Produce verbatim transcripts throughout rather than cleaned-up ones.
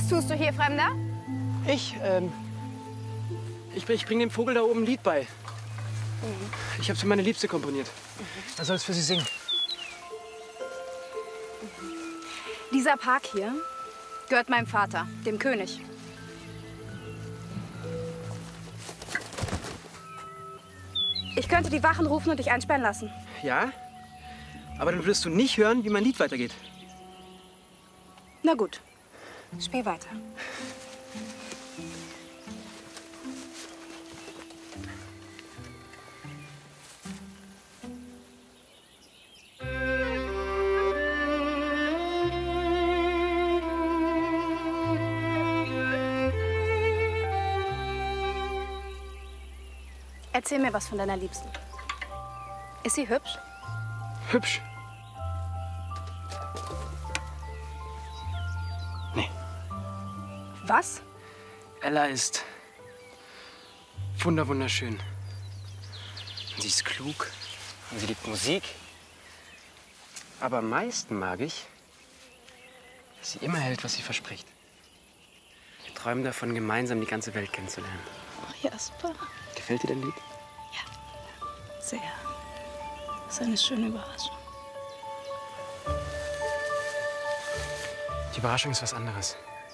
Was tust du hier, Fremder? Ich, ähm... Ich, ich bringe dem Vogel da oben ein Lied bei. Mhm. Ich habe für meine Liebste komponiert. Mhm. Er soll es für sie singen. Mhm. Dieser Park hier gehört meinem Vater, dem König. Ich könnte die Wachen rufen und dich einsperren lassen. Ja? Aber dann würdest du nicht hören, wie mein Lied weitergeht. Na gut, spiel weiter. Erzähl mir was von deiner Liebsten. Ist sie hübsch? Hübsch? Nee. Was? Ella ist wunder wunderschön. Und sie ist klug und sie liebt Musik. Aber am meisten mag ich, dass sie immer hält, was sie verspricht. Wir träumen davon, gemeinsam die ganze Welt kennenzulernen. Ach, Jasper. Gefällt dir dein Lied? Ja, sehr. Das ist eine schöne Überraschung. Die Überraschung ist was anderes.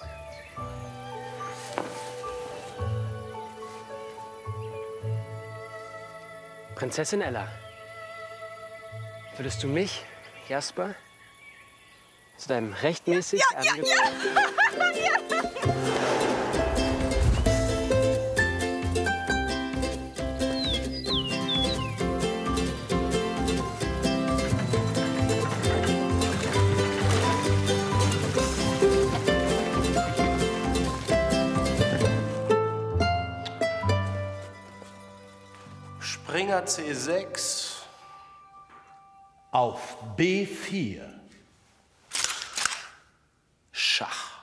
Prinzessin Ella, würdest du mich, Jasper, zu deinem rechtmäßig ja, ja, ja, ja. Springer C sechs. Auf B vier. Schach.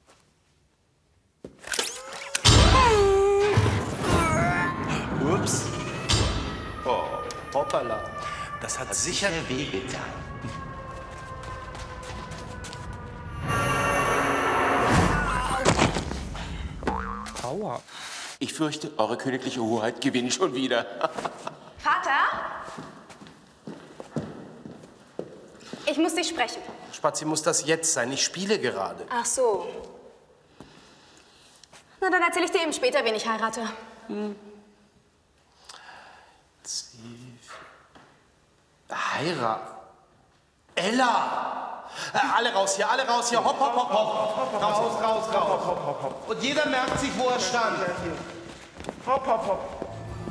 Ups. Oh, hoppala. Das hat, hat sicher wehgetan. Aua. Ich fürchte, eure königliche Hoheit gewinnt schon wieder. Vater? Ich muss dich sprechen. Spazi, muss das jetzt sein? Ich spiele gerade. Ach so. Na, dann erzähle ich dir eben später, wen ich heirate. Hm. Heirat. Ella! Äh, alle raus hier, alle raus hier. Hopp, hopp, hopp, hopp. Raus, raus, raus, raus. Hopp, hopp, hopp, hopp. Und jeder merkt sich, wo er stand. Hopp, hopp, hopp.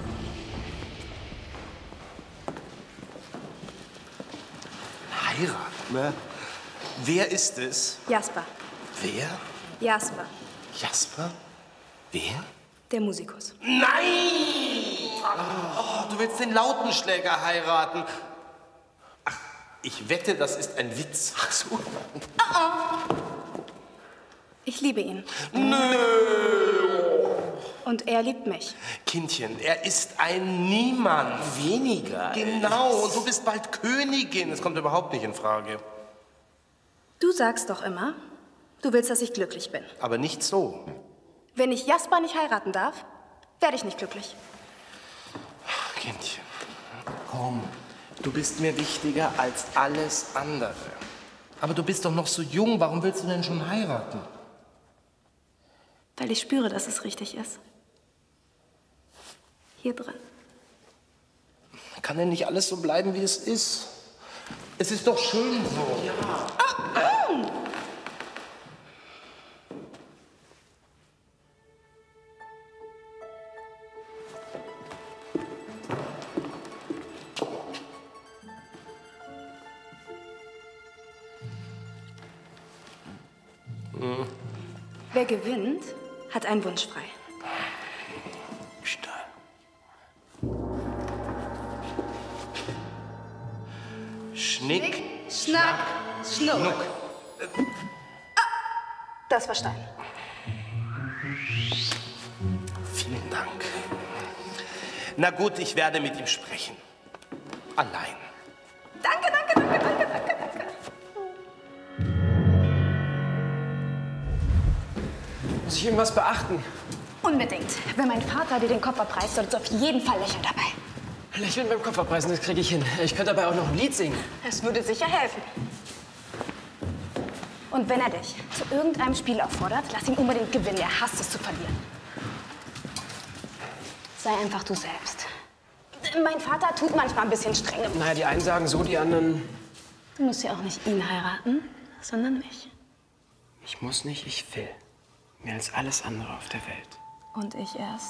Heiraten? Ne? Wer ist es? Jasper. Wer? Jasper. Jasper? Wer? Der Musikus. Nein! Oh, du willst den Lautenschläger heiraten. Ach, ich wette, das ist ein Witz. Ach so. Oh, oh. Ich liebe ihn. Nö. Und er liebt mich. Kindchen, er ist ein Niemand. Weniger. Genau, und du bist bald Königin. Das kommt überhaupt nicht in Frage. Du sagst doch immer, du willst, dass ich glücklich bin. Aber nicht so. Wenn ich Jasper nicht heiraten darf, werde ich nicht glücklich. Kindchen, komm. Du bist mir wichtiger als alles andere. Aber du bist doch noch so jung. Warum willst du denn schon heiraten? Weil ich spüre, dass es richtig ist. Hier drin. Kann denn nicht alles so bleiben, wie es ist? Es ist doch schön so. Ja. Oh, oh. Hm. Wer gewinnt, hat einen Wunsch frei. Stein. Schnick, Schnack, Schnuck. Schnuck. Ah, das war Stein. Vielen Dank. Na gut, ich werde mit ihm sprechen. Allein. Danke, danke, danke, danke, danke, danke. Muss ich irgendwas beachten? Unbedingt. Wenn mein Vater dir den Kopf abreißt, solltest du auf jeden Fall lächeln dabei. Lächeln beim Kopf abreißen, das kriege ich hin. Ich könnte dabei auch noch ein Lied singen. Es würde sicher helfen. Und wenn er dich zu irgendeinem Spiel auffordert, lass ihn unbedingt gewinnen. Er hasst es zu verlieren. Sei einfach du selbst. Mein Vater tut manchmal ein bisschen streng. Naja, die einen sagen so, die anderen... Du musst ja auch nicht ihn heiraten, sondern mich. Ich muss nicht, ich will. Mehr als alles andere auf der Welt. Und ich erst.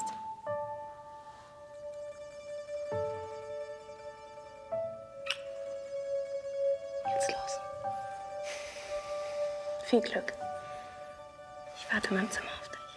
Jetzt los. Viel Glück. Ich warte in meinem Zimmer auf dich.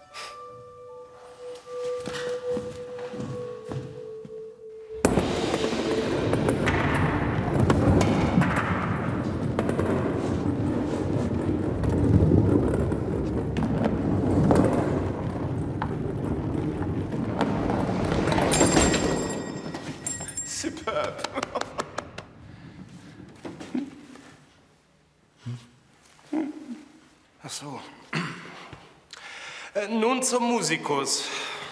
Superb. Ach so. Äh, nun zum Musikus.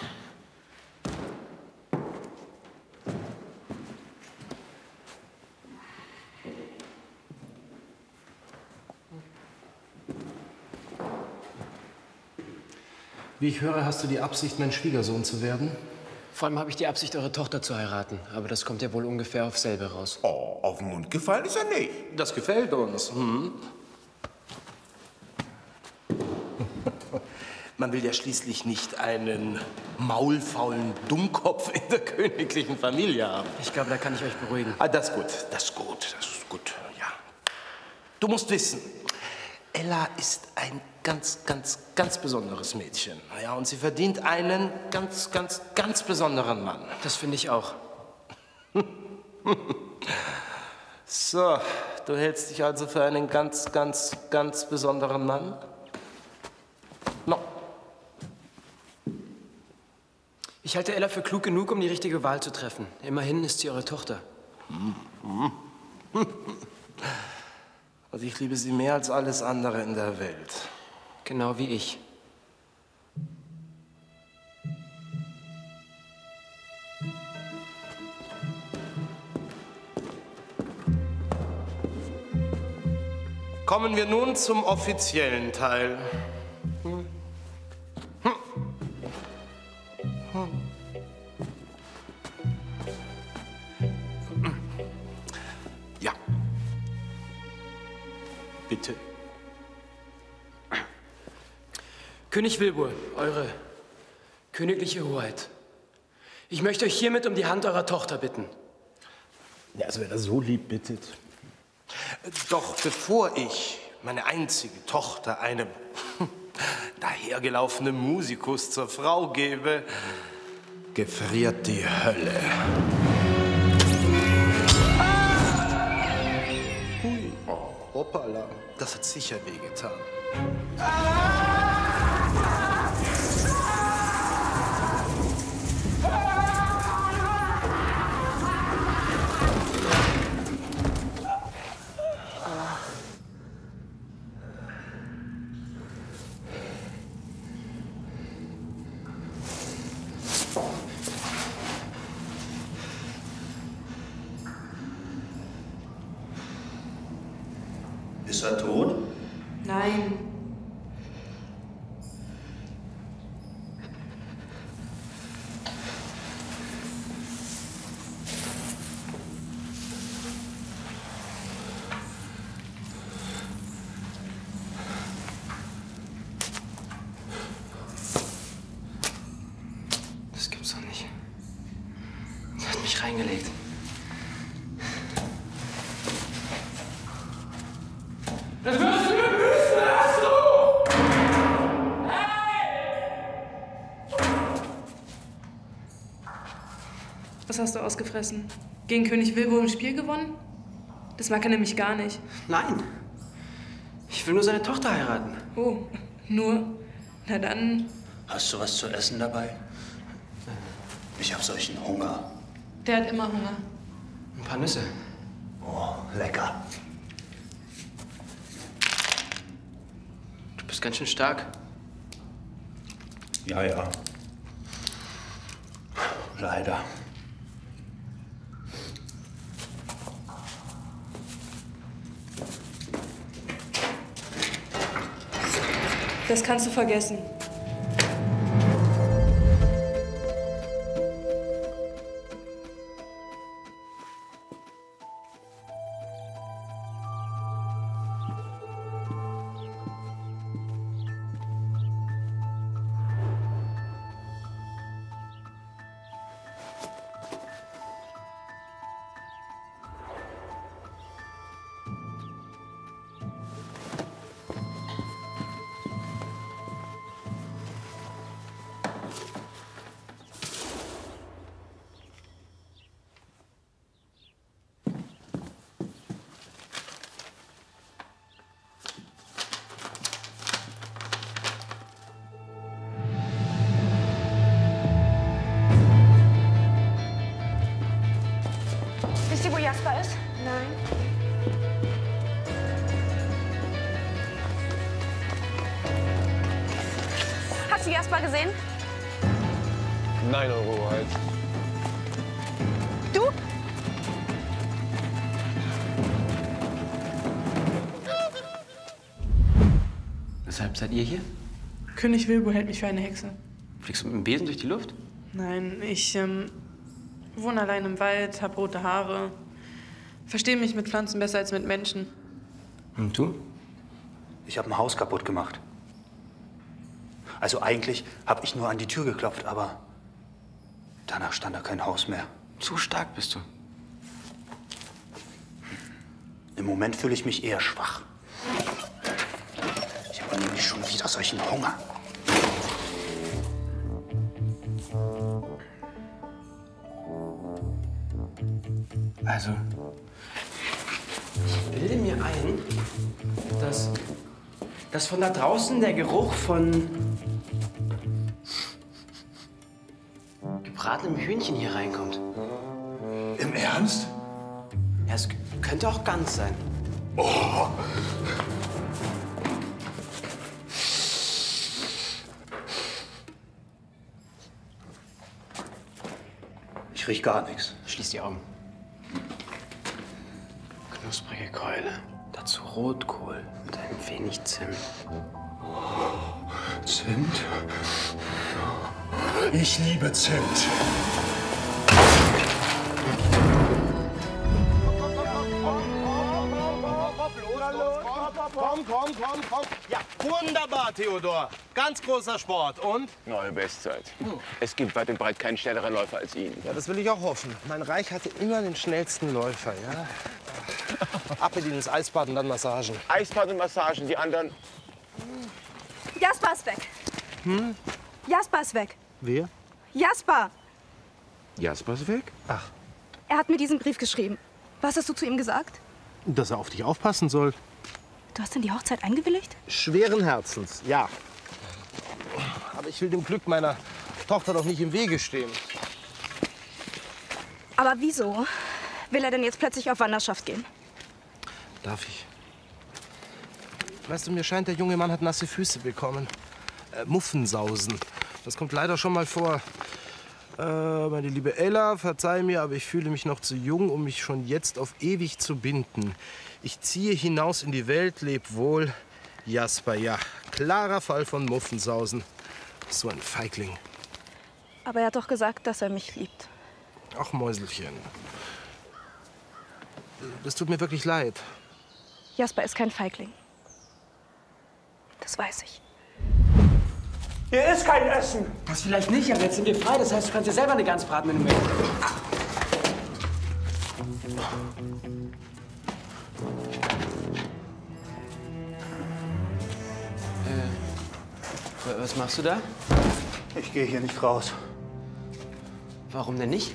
Wie ich höre, hast du die Absicht, mein Schwiegersohn zu werden? Vor allem habe ich die Absicht, eure Tochter zu heiraten. Aber das kommt ja wohl ungefähr auf selbe raus. Oh, auf den Mund gefallen ist er nicht. Das gefällt uns. Hm? Man will ja schließlich nicht einen maulfaulen Dummkopf in der königlichen Familie haben. Ich glaube, da kann ich euch beruhigen. Ah, das ist gut, das ist gut, das ist gut, ja. Du musst wissen, Ella ist ein ganz, ganz, ganz besonderes Mädchen. Ja, und sie verdient einen ganz, ganz, ganz besonderen Mann. Das finde ich auch. So, du hältst dich also für einen ganz, ganz, ganz besonderen Mann? No. Ich halte Ella für klug genug, um die richtige Wahl zu treffen. Immerhin ist sie eure Tochter. Also ich liebe sie mehr als alles andere in der Welt. Genau wie ich. Kommen wir nun zum offiziellen Teil. Hm. Hm. Hm. Ja. Bitte. König Wilbur, eure königliche Hoheit. Ich möchte euch hiermit um die Hand eurer Tochter bitten. Ja, also wenn er so lieb bittet. Doch bevor ich meine einzige Tochter einem dahergelaufenen Musikus zur Frau gebe, gefriert die Hölle. Hui, oh, hoppala, das hat sicher wehgetan. Ist er tot? Nein. Das gibt's doch nicht. Sie hat mich reingelegt. Das wirst du mir büßen, hörst du! Hey! Was hast du ausgefressen? Gegen König Wilbur im Spiel gewonnen? Das mag er nämlich gar nicht. Nein. Ich will nur seine Tochter heiraten. Oh, nur? Na dann. Hast du was zu essen dabei? Ich hab solchen Hunger. Der hat immer Hunger. Ein paar Nüsse. Oh, lecker. Du bist ganz schön stark. Ja, ja. Leider. Das kannst du vergessen. Wisst ihr, wo Jasper ist? Nein. Hast du Jasper gesehen? Nein, Eure Hoheit. Du? Weshalb seid ihr hier? König Wilbur hält mich für eine Hexe. Fliegst du mit dem Besen durch die Luft? Nein, ich ähm, wohne allein im Wald, habe rote Haare, verstehe mich mit Pflanzen besser als mit Menschen. Und du? Ich habe ein Haus kaputt gemacht. Also eigentlich habe ich nur an die Tür geklopft, aber danach stand da kein Haus mehr. Zu stark bist du. Im Moment fühle ich mich eher schwach. Ich habe nämlich schon wieder solchen Hunger. Also, ich bilde mir ein, dass, dass von da draußen der Geruch von gebratenem Hühnchen hier reinkommt. Im Ernst? Ja, es könnte auch ganz sein. Oh. Ich riech gar nichts. Schließ die Augen. Knusprige Keule. Dazu Rotkohl mit ein wenig Zimt. Zimt? Ich liebe Zimt. Komm, komm, komm, komm. Ja, wunderbar, Theodor. Ganz großer Sport. Und? Neue Bestzeit. Es gibt weit und breit keinen schnelleren Läufer als ihn. Ja, das will ich auch hoffen. Mein Reich hatte immer den schnellsten Läufer, ja? Ab mit Ihnen ins Eisbad und dann Massagen. Eisbad und Massagen, die anderen. Jasper ist weg. Hm? Jasper ist weg. Wer? Jasper! Jasper ist weg? Ach, Er hat mir diesen Brief geschrieben. Was hast du zu ihm gesagt? dass er auf dich aufpassen soll. Du hast in die Hochzeit eingewilligt? Schweren Herzens, ja. Aber ich will dem Glück meiner Tochter doch nicht im Wege stehen. Aber wieso will er denn jetzt plötzlich auf Wanderschaft gehen? Darf ich? Weißt du, mir scheint, der junge Mann hat nasse Füße bekommen. Äh, Muffensausen. Das kommt leider schon mal vor. Äh, meine liebe Ella, verzeih mir, aber ich fühle mich noch zu jung, um mich schon jetzt auf ewig zu binden. Ich ziehe hinaus in die Welt, leb wohl. Jasper, ja. Klarer Fall von Muffensausen. So ein Feigling. Aber er hat doch gesagt, dass er mich liebt. Ach, Mäuselchen. Das tut mir wirklich leid. Jasper ist kein Feigling. Das weiß ich. Hier ist kein Essen. Das vielleicht nicht, aber jetzt sind wir frei. Das heißt, du kannst dir selber eine Gans braten, wenn du möchtest. Äh, was machst du da? Ich gehe hier nicht raus. Warum denn nicht?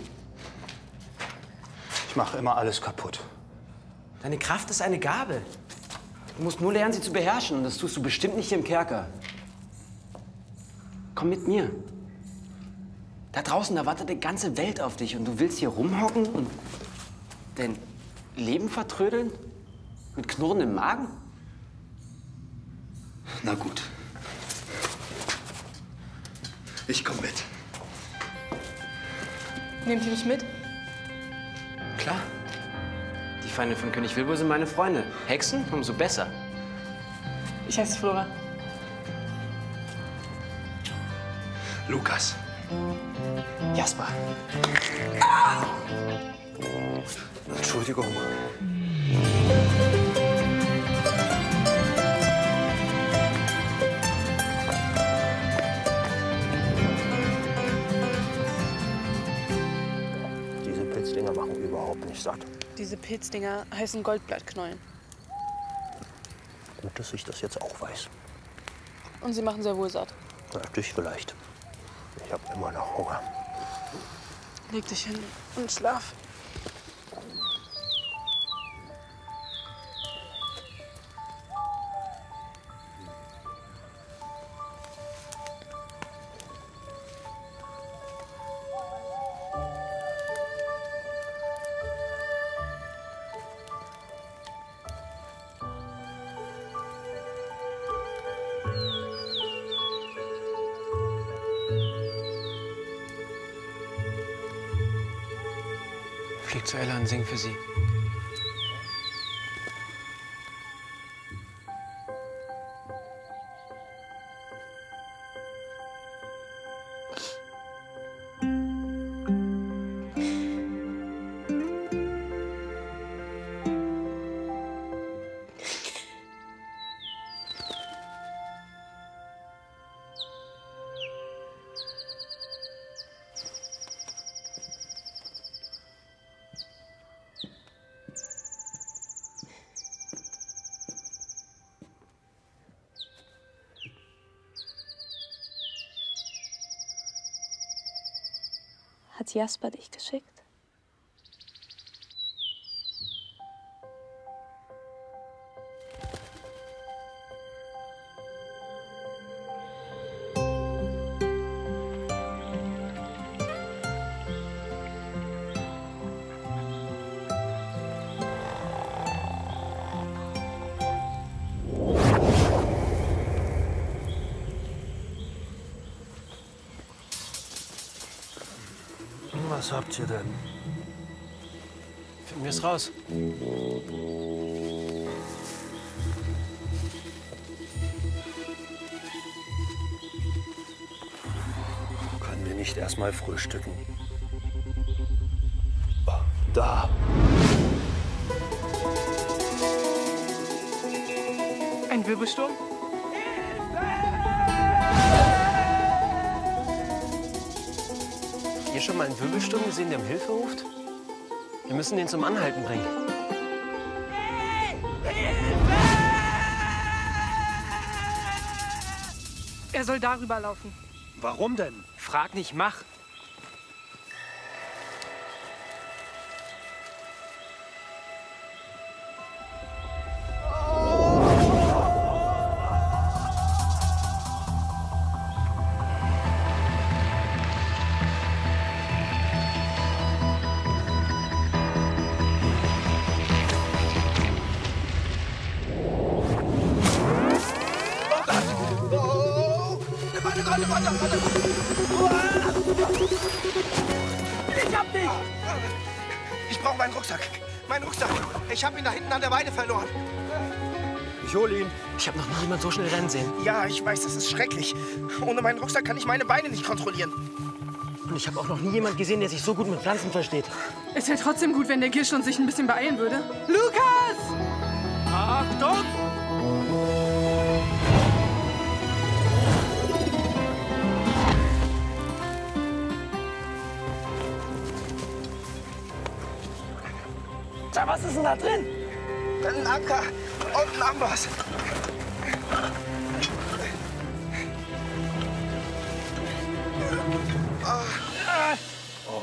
Ich mache immer alles kaputt. Deine Kraft ist eine Gabe. Du musst nur lernen, sie zu beherrschen. Und das tust du bestimmt nicht hier im Kerker. Komm mit mir. Da draußen, da wartet eine ganze Welt auf dich. Und du willst hier rumhocken und dein Leben vertrödeln? Mit knurrendem Magen? Na gut. Ich komm mit. Nehmt ihr mich mit? Klar. Die Feinde von König Wilbur sind meine Freunde. Hexen, umso besser. Ich heiße Flora. Lukas. Jasper. Ah! Entschuldigung. Diese Pilzdinger machen überhaupt nicht satt. Diese Pilzdinger heißen Goldblattknollen. Gut, dass ich das jetzt auch weiß. Und sie machen sehr wohl satt. Na, dich vielleicht. Ich habe immer noch Hunger. Leg dich hin und schlaf. Flieg zu Ella und sing für sie. Hat Jasper dich geschickt? Was habt ihr denn? Finden wir es raus. Können wir nicht erst mal frühstücken? Oh, da. Ein Wirbelsturm? Ihr schon mal einen Wirbelsturm gesehen, der um Hilfe ruft? Wir müssen den zum Anhalten bringen. Er soll darüber laufen. Warum denn? Frag nicht, mach. Ich hab dich! Ich brauche meinen Rucksack. Meinen Rucksack. Ich habe ihn da hinten an der Weide verloren. Ich hol ihn. Ich habe noch nie jemand so schnell rennen sehen. Ja, ich weiß, das ist schrecklich. Ohne meinen Rucksack kann ich meine Beine nicht kontrollieren. Und ich habe auch noch nie jemand gesehen, der sich so gut mit Pflanzen versteht. Es wäre trotzdem gut, wenn der Gierschlund sich ein bisschen beeilen würde. Lukas! Achtung! Was ist denn da drin? Ein Anker und ein Amboss. Oh.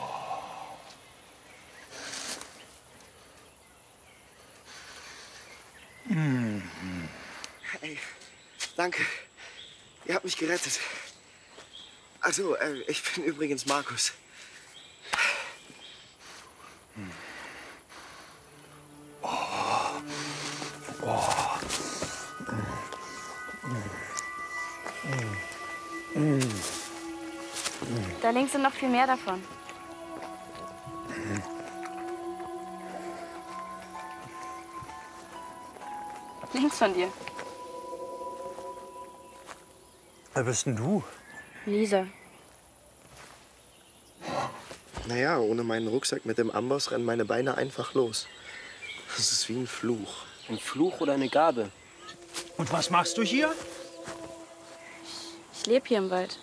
Mm. Hey, danke. Ihr habt mich gerettet. Also, äh, ich bin übrigens Markus. Hm. Oh. Oh. Mm. Mm. Mm. Da links sind noch viel mehr davon. Mhm. Links von dir. Wer bist denn du? Lisa. Naja, ohne meinen Rucksack mit dem Amboss rennen meine Beine einfach los. Das ist wie ein Fluch. Ein Fluch oder eine Gabe? Und was machst du hier? Ich lebe hier im Wald.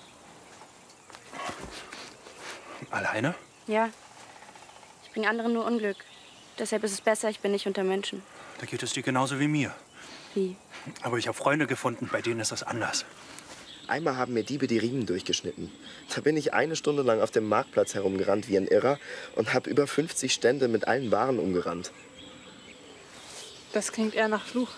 Alleine? Ja. Ich bringe anderen nur Unglück. Deshalb ist es besser, ich bin nicht unter Menschen. Da geht es dir genauso wie mir. Wie? Aber ich habe Freunde gefunden, bei denen ist das anders. Einmal haben mir Diebe die Riemen durchgeschnitten. Da bin ich eine Stunde lang auf dem Marktplatz herumgerannt wie ein Irrer und habe über fünfzig Stände mit allen Waren umgerannt. Das klingt eher nach Fluch.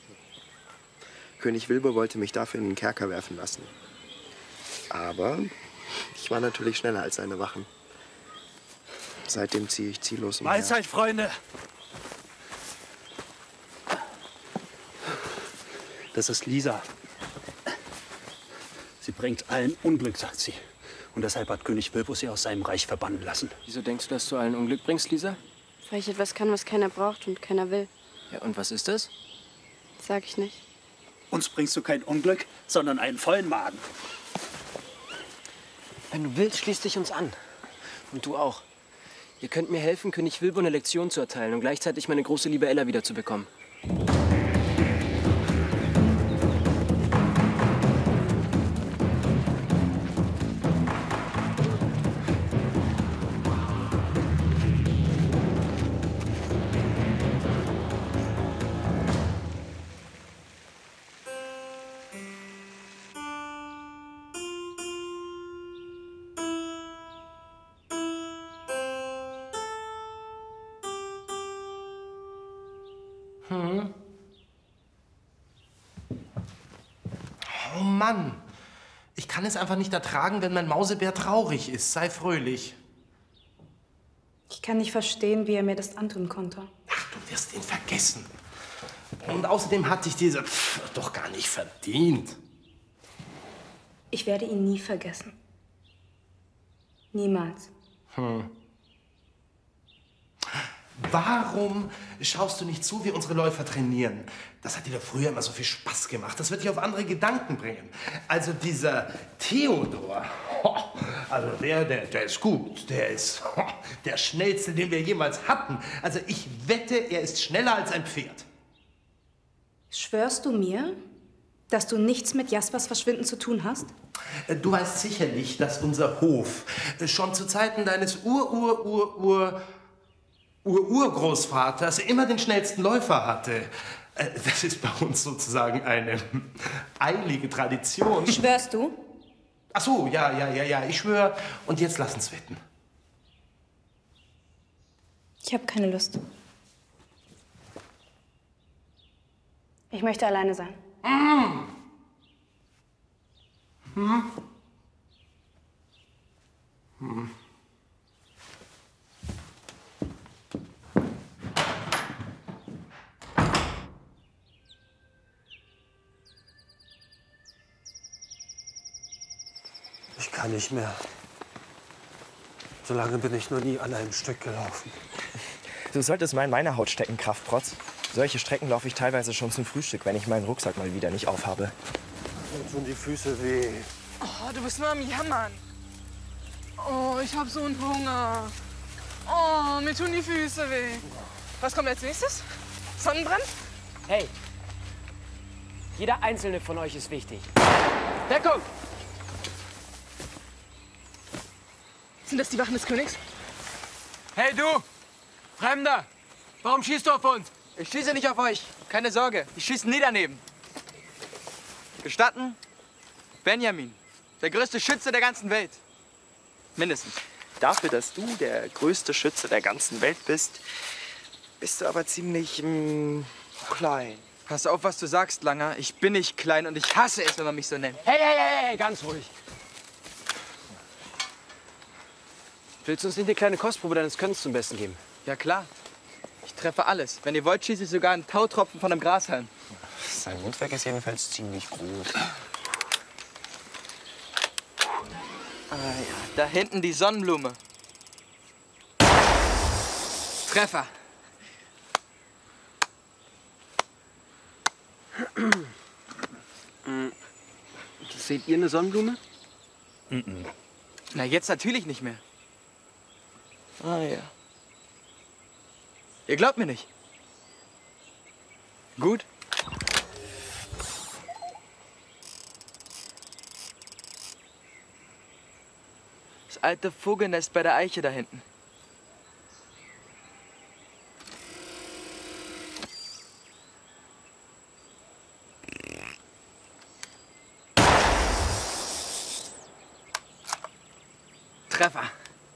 König Wilbur wollte mich dafür in den Kerker werfen lassen. Aber ich war natürlich schneller als seine Wachen. Seitdem ziehe ich ziellos umher. Mahlzeit, Freunde! Das ist Lisa. Sie bringt allen Unglück, sagt sie. Und deshalb hat König Wilbur sie aus seinem Reich verbannen lassen. Wieso denkst du, dass du allen Unglück bringst, Lisa? Weil ich etwas kann, was keiner braucht und keiner will. Ja, und was ist das? Das sag ich nicht. Uns bringst du kein Unglück, sondern einen vollen Magen. Wenn du willst, schließ dich uns an. Und du auch. Ihr könnt mir helfen, König Wilbur eine Lektion zu erteilen und gleichzeitig meine große Liebe Ella wiederzubekommen. Hm. Oh Mann, ich kann es einfach nicht ertragen, wenn mein Mausebär traurig ist. Sei fröhlich. Ich kann nicht verstehen, wie er mir das antun konnte. Ach, du wirst ihn vergessen. Und außerdem hatte ich diese Pff, doch gar nicht verdient. Ich werde ihn nie vergessen. Niemals. Hm. Warum schaust du nicht zu, wie unsere Läufer trainieren? Das hat dir doch früher immer so viel Spaß gemacht. Das wird dich auf andere Gedanken bringen. Also dieser Theodor, also der, der, der ist gut. Der ist der schnellste, den wir jemals hatten. Also ich wette, er ist schneller als ein Pferd. Schwörst du mir, dass du nichts mit Jaspers Verschwinden zu tun hast? Du weißt sicherlich, dass unser Hof schon zu Zeiten deines Ur-Ur-Ur-Ur Ur-Urgroßvaters immer den schnellsten Läufer hatte. Das ist bei uns sozusagen eine eilige Tradition. Schwörst du? Ach so, ja, ja, ja, ja, ich schwöre. Und jetzt lass uns wetten. Ich habe keine Lust. Ich möchte alleine sein. Mm. Hm? Hm. Ich kann nicht mehr. So lange bin ich noch nie an einem Stück gelaufen. Du solltest mal in meine Haut stecken, Kraftprotz. Solche Strecken laufe ich teilweise schon zum Frühstück, wenn ich meinen Rucksack mal wieder nicht aufhabe. Mir tun die Füße weh. Oh, du bist nur am Jammern. Oh, ich hab so einen Hunger. Oh, mir tun die Füße weh. Was kommt als nächstes? Sonnenbrand? Hey, jeder einzelne von euch ist wichtig. Deckung! Sind das die Wachen des Königs? Hey du, Fremder, warum schießt du auf uns? Ich schieße nicht auf euch, keine Sorge, ich schieße nie daneben. Gestatten, Benjamin, der größte Schütze der ganzen Welt. Mindestens. Dafür, dass du der größte Schütze der ganzen Welt bist, bist du aber ziemlich mh, klein. Pass auf, was du sagst, Langer. Ich bin nicht klein und ich hasse es, wenn man mich so nennt. Hey, hey, hey, hey, ganz ruhig. Willst du uns nicht eine kleine Kostprobe deines Könnens zum Besten geben? Ja, klar. Ich treffe alles. Wenn ihr wollt, schieße ich sogar einen Tautropfen von einem Grashalm. Sein Mundwerk ist jedenfalls ziemlich groß. Ah ja, da hinten die Sonnenblume. Treffer. Seht ihr eine Sonnenblume? Mm-mm. Na, jetzt natürlich nicht mehr. Ah ja. Ihr glaubt mir nicht. Gut. Das alte Vogelnest bei der Eiche da hinten. Treffer.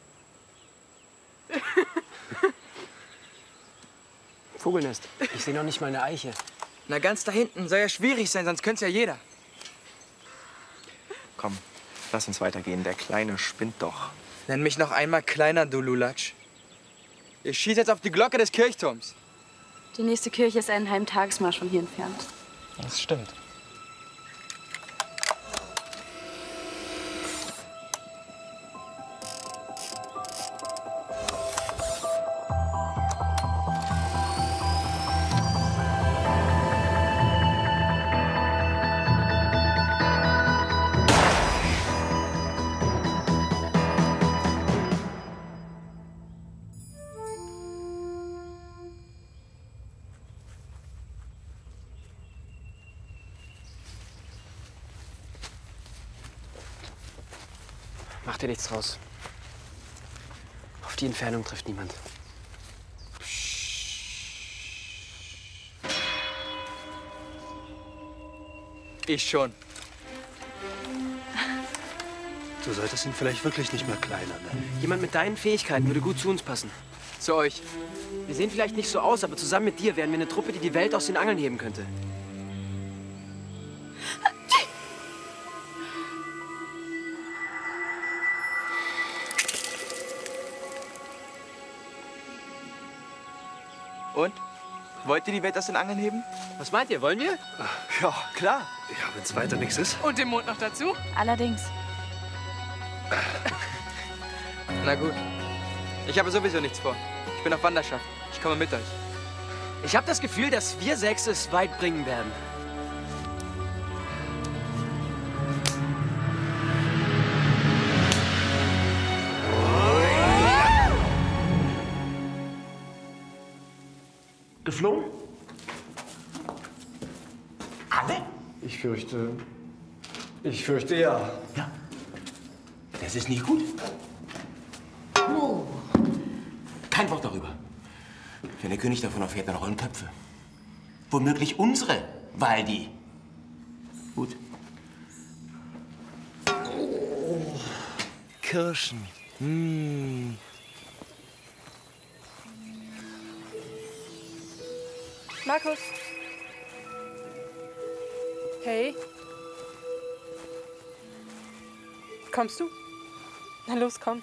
Vogelnest. Ich sehe noch nicht mal eine Eiche. Na, ganz da hinten. Soll ja schwierig sein, sonst könnte es ja jeder. Komm, lass uns weitergehen. Der Kleine spinnt doch. Nenn mich noch einmal kleiner, du Lulatsch. Ich schieße jetzt auf die Glocke des Kirchturms. Die nächste Kirche ist einen halben Tagesmarsch von hier entfernt. Das stimmt. Mach dir nichts draus. Auf die Entfernung trifft niemand. Ich schon. Du solltest ihn vielleicht wirklich nicht mehr kleiner nennen. Jemand mit deinen Fähigkeiten würde gut zu uns passen. Zu euch. Wir sehen vielleicht nicht so aus, aber zusammen mit dir wären wir eine Truppe, die die Welt aus den Angeln heben könnte. Und? Wollt ihr die Welt aus den Angeln heben? Was meint ihr, wollen wir? Ja, klar. Ja, wenn es weiter nichts ist. Und den Mond noch dazu? Allerdings. Na gut. Ich habe sowieso nichts vor. Ich bin auf Wanderschaft. Ich komme mit euch. Ich habe das Gefühl, dass wir sechs es weit bringen werden. Geflogen? Alle? Ich fürchte... Ich fürchte, ja. Ja. Das ist nicht gut. Oh. Kein Wort darüber. Wenn der König davon erfährt, dann rollen Köpfe. Womöglich unsere, Waldi. Gut. Oh. Kirschen. Hm. Markus. Hey. Kommst du? Na los, komm.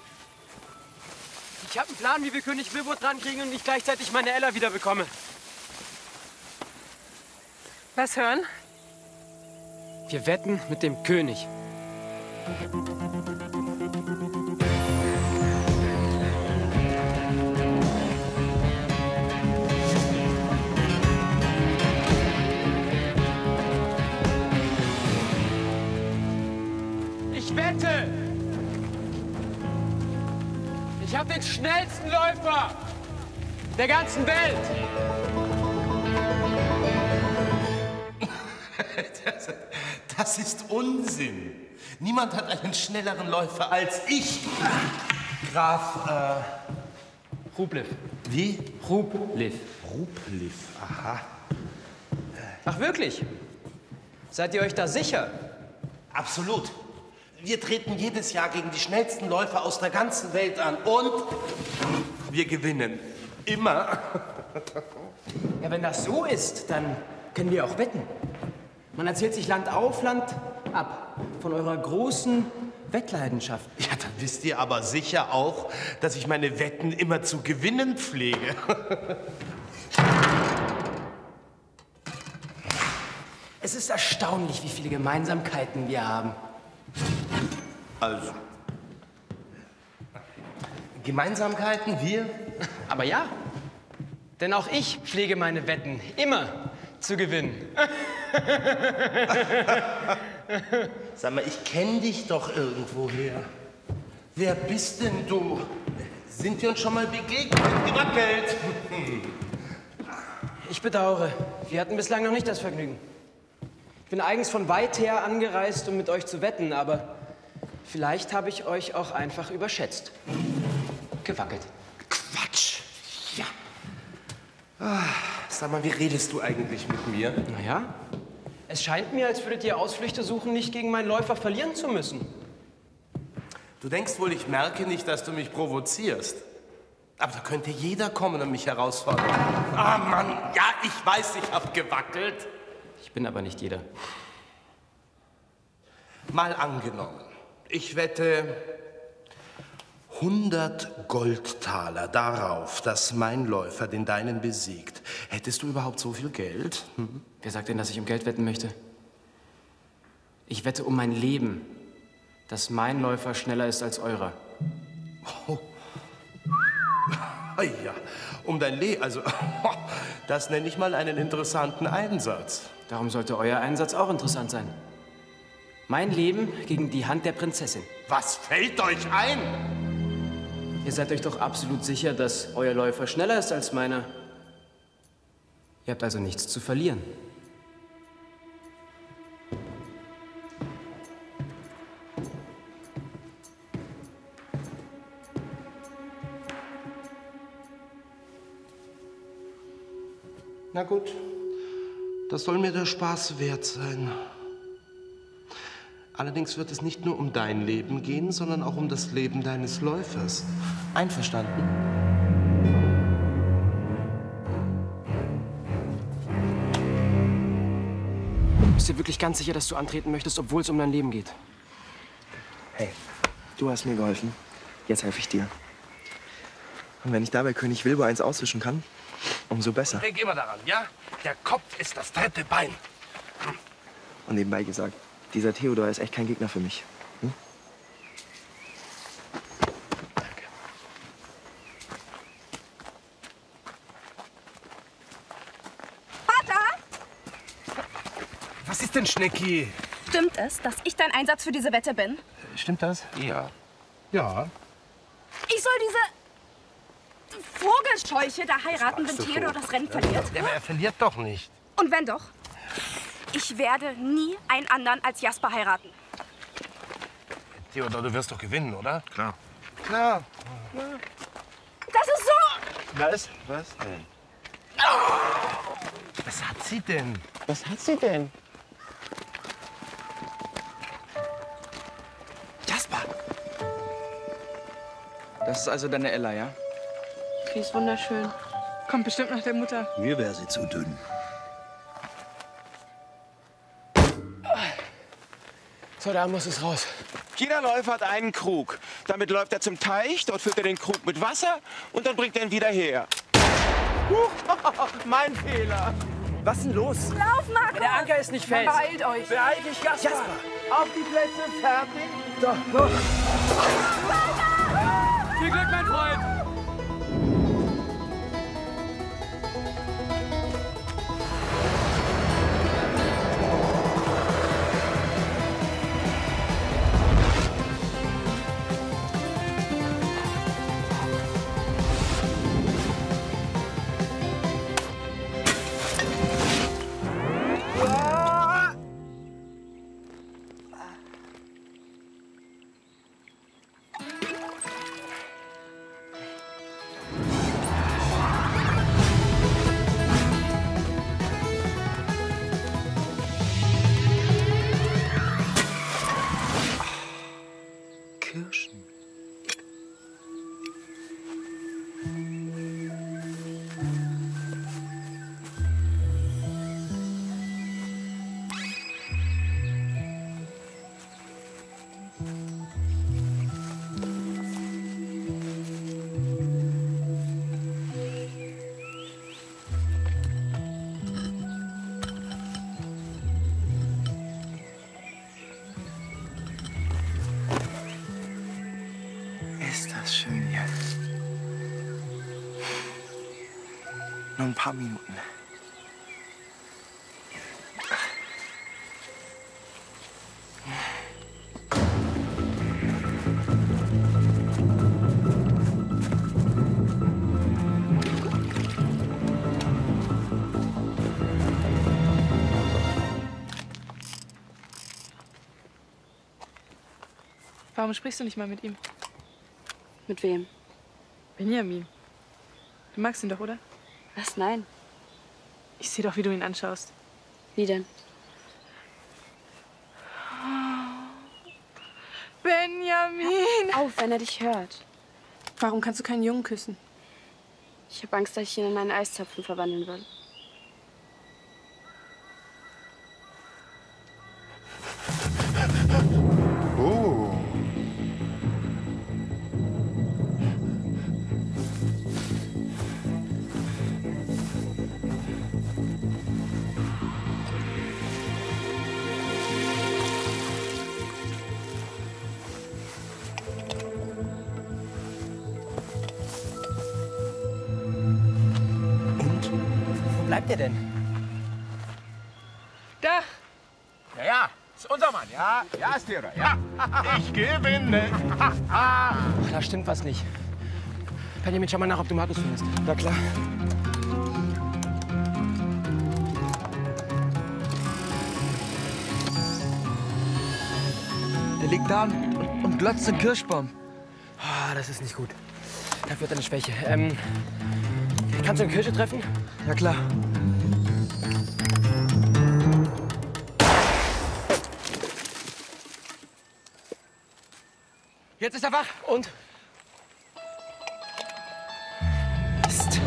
Ich habe einen Plan, wie wir König Wilbur drankriegen und ich gleichzeitig meine Ella wieder bekomme. Was hören? Wir wetten mit dem König. Ich wette! Ich habe den schnellsten Läufer der ganzen Welt! Das, das ist Unsinn. Niemand hat einen schnelleren Läufer als ich. Graf, äh, Ruplev. Wie? Ruplev. Ruplev, aha. Ach, wirklich? Seid ihr euch da sicher? Absolut. Wir treten jedes Jahr gegen die schnellsten Läufer aus der ganzen Welt an und wir gewinnen. Immer. Ja, wenn das so ist, dann können wir auch wetten. Man erzählt sich Land auf, Land ab von eurer großen Wettleidenschaft. Ja, dann wisst ihr aber sicher auch, dass ich meine Wetten immer zu gewinnen pflege. Es ist erstaunlich, wie viele Gemeinsamkeiten wir haben. Also. Gemeinsamkeiten, wir? Aber ja, denn auch ich pflege meine Wetten immer zu gewinnen. Sag mal, ich kenne dich doch irgendwoher. Wer bist denn du? Sind wir uns schon mal begegnet? Gewackelt! Ich bedauere, wir hatten bislang noch nicht das Vergnügen. Ich bin eigens von weit her angereist, um mit euch zu wetten, aber vielleicht habe ich euch auch einfach überschätzt. Gewackelt. Quatsch! Ja. Ah, sag mal, wie redest du eigentlich mit mir? Naja, es scheint mir, als würdet ihr Ausflüchte suchen, nicht gegen meinen Läufer verlieren zu müssen. Du denkst wohl, ich merke nicht, dass du mich provozierst. Aber da könnte jeder kommen und mich herausfordern. Ah, Mann, ja, ich weiß, ich hab gewackelt. Ich bin aber nicht jeder. Mal angenommen, ich wette hundert Goldtaler darauf, dass mein Läufer den deinen besiegt. Hättest du überhaupt so viel Geld? Hm? Wer sagt denn, dass ich um Geld wetten möchte? Ich wette um mein Leben, dass mein Läufer schneller ist als eurer. Oh. Ja, um dein Leben, also, das nenne ich mal einen interessanten Einsatz. Darum sollte euer Einsatz auch interessant sein. Mein Leben gegen die Hand der Prinzessin. Was fällt euch ein? Ihr seid euch doch absolut sicher, dass euer Läufer schneller ist als meiner. Ihr habt also nichts zu verlieren. Na gut, das soll mir der Spaß wert sein. Allerdings wird es nicht nur um dein Leben gehen, sondern auch um das Leben deines Läufers. Einverstanden? Bist du wirklich ganz sicher, dass du antreten möchtest, obwohl es um dein Leben geht? Hey, du hast mir geholfen. Jetzt helfe ich dir. Und wenn ich dabei König Wilbur eins auswischen kann, umso besser. Denk immer daran, ja? Der Kopf ist das dritte Bein. Und nebenbei gesagt, dieser Theodor ist echt kein Gegner für mich. Hm? Danke. Vater! Was ist denn, Schnecki? Stimmt es, dass ich dein Einsatz für diese Wette bin? Stimmt das? Ja. Ja. Ich soll diese Vogelscheuche da heiraten, wenn Theodor das Rennen verliert? Ja, aber er verliert doch nicht. Und wenn doch? Ich werde nie einen anderen als Jasper heiraten. Theodor, du wirst doch gewinnen, oder? Klar. Klar. Das ist so... Was? Was denn? Was hat sie denn? Was hat sie denn? Jasper! Das ist also deine Ella, ja? Die ist wunderschön. Kommt bestimmt nach der Mutter. Mir wäre sie zu dünn. So, da muss es raus. Jeder Läufer hat einen Krug. Damit läuft er zum Teich, dort füllt er den Krug mit Wasser und dann bringt er ihn wieder her. Huch, mein Fehler. Was ist denn los? Lauf, Markus! Der Anker ist nicht fest. Beeilt euch. Beeil dich, Jasper! Jasper! Auf die Plätze, fertig! So, los! Viel Glück, mein Freund! Nur ein paar Minuten. Warum sprichst du nicht mal mit ihm? Mit wem? Benjamin. Du magst ihn doch, oder? Was? Nein. Ich sehe doch, wie du ihn anschaust. Wie denn? Benjamin! Hör auf, wenn er dich hört. Warum kannst du keinen Jungen küssen? Ich habe Angst, dass ich ihn in einen Eiszapfen verwandeln will. Oh. Wo bleibt ihr denn? Da! Ja, ja, ist unser Mann. Ja, ja, ist der, ja. Ich gewinne. Da stimmt was nicht. Benjamin, schau mal nach, ob du Markus findest. Na klar. Der liegt da und, und glotzt den Kirschbaum. Ah, das ist nicht gut. Dafür hat er eine Schwäche. Ähm, kannst du eine Kirsche treffen? Ja klar. Jetzt ist er wach. Und? Mist.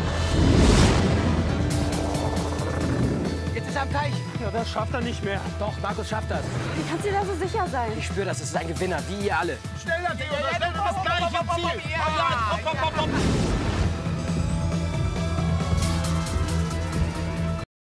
Jetzt ist er am Teich. Ja, das schafft er nicht mehr. Doch, Markus schafft das. Wie kannst du da so sicher sein? Ich spüre das. Es ist ein Gewinner, wie ihr alle. Schneller, Theo, das ist das gleiche Ziel. Ja, komm, komm, komm, komm.